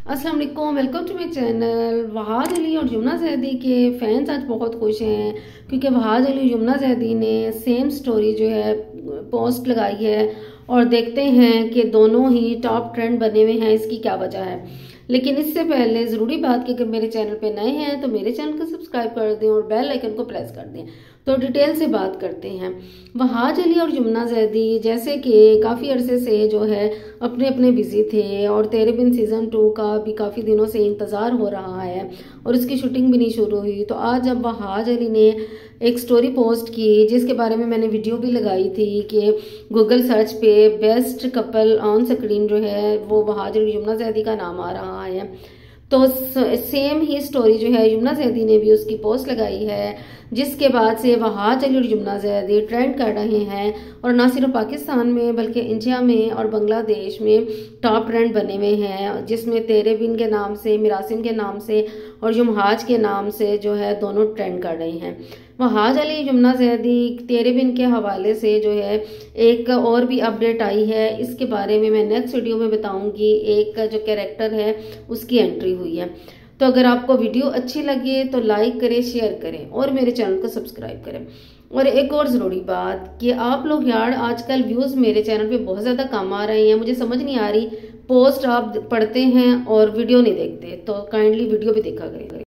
अस्सलाम वालेकुम, welcome to my channel. Wahad Ali और यमुना जैदी के फैंस आज बहुत खुश हैं क्योंकि वहाद अली और यमुना जैदी ने सेम स्टोरी जो है पोस्ट लगाई है और देखते हैं कि दोनों ही टॉप ट्रेंड बने हुए हैं। इसकी क्या वजह है, लेकिन इससे पहले ज़रूरी बात कि अगर मेरे चैनल पे नए हैं तो मेरे चैनल को सब्सक्राइब कर दें और बेल आइकन को प्रेस कर दें। तो डिटेल से बात करते हैं। वहाद अली और यमुना जैदी जैसे कि काफ़ी अरसे से जो है अपने अपने बिजी थे और तेरे बिन सीज़न 2 का भी काफ़ी दिनों से इंतज़ार हो रहा है और उसकी शूटिंग भी नहीं शुरू हुई। तो आज जब वहाद अली ने एक स्टोरी पोस्ट की जिसके बारे में मैंने वीडियो भी लगाई थी कि गूगल सर्च पे बेस्ट कपल ऑन स्क्रीन जो है वो वहाद अली यमुना जैदी का नाम आ रहा है। तो सेम ही स्टोरी जो है यमुना जैदी ने भी उसकी पोस्ट लगाई है, जिसके बाद से वहाद अली और यमुना जैदी ट्रेंड कर रहे हैं और ना सिर्फ पाकिस्तान में बल्कि इंडिया में और बांग्लादेश में टॉप ट्रेंड बने हुए हैं, जिसमें तेरे बिन के नाम से, मिरासिन के नाम से और युमहाज के नाम से जो है दोनों ट्रेंड कर रहे हैं। वहाद अली यमुना जैदी तेरे बिन के हवाले से जो है एक और भी अपडेट आई है, इसके बारे में मैं नेक्स्ट वीडियो में बताऊंगी। एक जो कैरेक्टर है उसकी एंट्री हुई है। तो अगर आपको वीडियो अच्छी लगे तो लाइक करें, शेयर करें और मेरे चैनल को सब्सक्राइब करें। और एक और ज़रूरी बात कि आप लोग यार आजकल व्यूज़ मेरे चैनल पे बहुत ज़्यादा कम आ रहे हैं, मुझे समझ नहीं आ रही। पोस्ट आप पढ़ते हैं और वीडियो नहीं देखते, तो काइंडली वीडियो भी देखा करें।